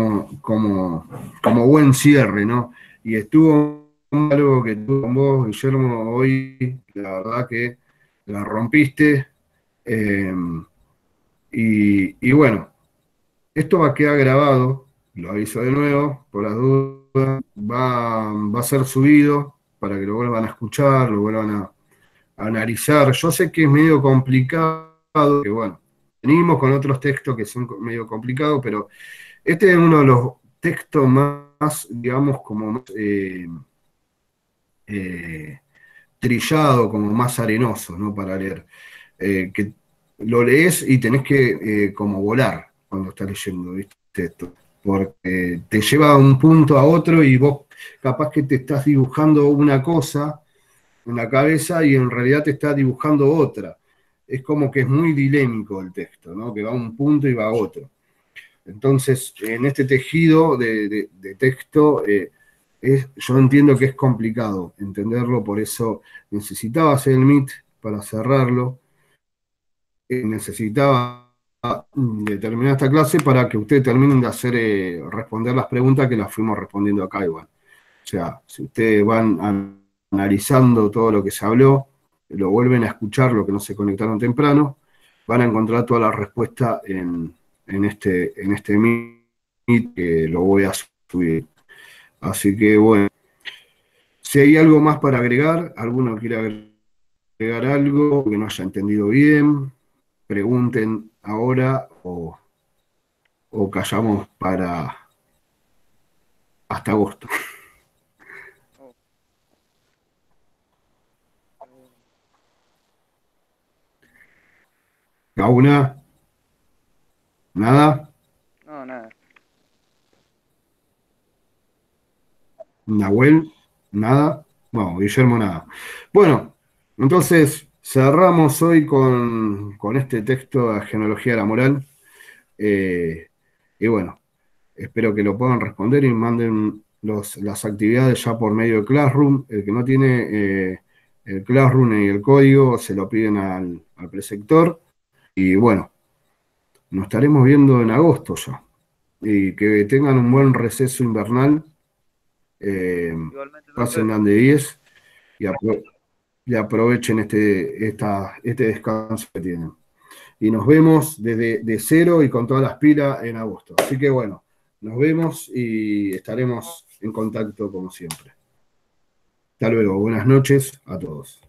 como buen cierre, ¿no? Y estuvo algo que tuvo con vos, Guillermo, hoy, la verdad que la rompiste, eh, y bueno, esto va a quedar grabado, lo aviso de nuevo, por las dudas, va a ser subido para que lo vuelvan a escuchar, lo vuelvan a analizar. Yo sé que es medio complicado, que bueno, venimos con otros textos que son medio complicados, pero este es uno de los textos más, digamos, como más eh, trillado, como más arenoso, ¿no? Para leer. Que lo lees y tenés que como volar cuando estás leyendo, ¿viste? Esto, porque te lleva de un punto a otro y vos capaz que te estás dibujando una cosa en la cabeza y en realidad te está dibujando otra. Es como que es muy dilémico el texto, ¿no? Que va a un punto y va a otro. Entonces, en este tejido de texto, yo entiendo que es complicado entenderlo, por eso necesitaba hacer el Meet para cerrarlo, necesitaba terminar esta clase para que ustedes terminen de hacer, responder las preguntas que las fuimos respondiendo acá igual. O sea, si ustedes van analizando todo lo que se habló, lo vuelven a escuchar, lo que no se conectaron temprano, van a encontrar toda la respuesta en este Meet que lo voy a subir. Así que bueno, si hay algo más para agregar, alguno quiere agregar algo que no haya entendido bien, pregunten ahora o callamos para hasta agosto. Oh, eh, ¿Alguna? ¿Nada? no, nada. ¿Nahuel? ¿Nada? Bueno, Guillermo, nada. Bueno, entonces cerramos hoy con este texto de Genealogía de la Moral. Eh, y bueno, espero que lo puedan responder y manden las actividades ya por medio de Classroom. El que no tiene el Classroom y el código se lo piden al preceptor. Y bueno, nos estaremos viendo en agosto ya. Y que tengan un buen receso invernal. eh, Igualmente, Pasen profe. de 10 y aprovechen este descanso que tienen. Y nos vemos desde de cero y con todas las pilas en agosto. Así que bueno, nos vemos y estaremos en contacto como siempre. Hasta luego, buenas noches a todos.